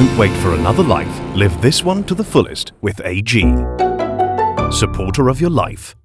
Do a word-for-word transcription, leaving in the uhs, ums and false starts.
Don't wait for another life. Live this one to the fullest with A G. Supporter of your life.